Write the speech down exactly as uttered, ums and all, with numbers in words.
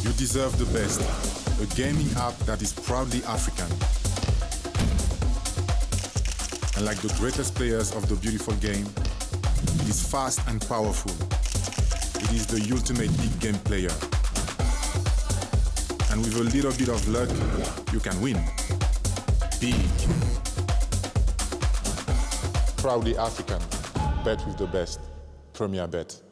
You deserve the best. A gaming app that is proudly African. And like the greatest players of the beautiful game, it is fast and powerful. It is the ultimate big game player. And with a little bit of luck, you can win. Big. Proudly African. Bet with the best. Premier Bet.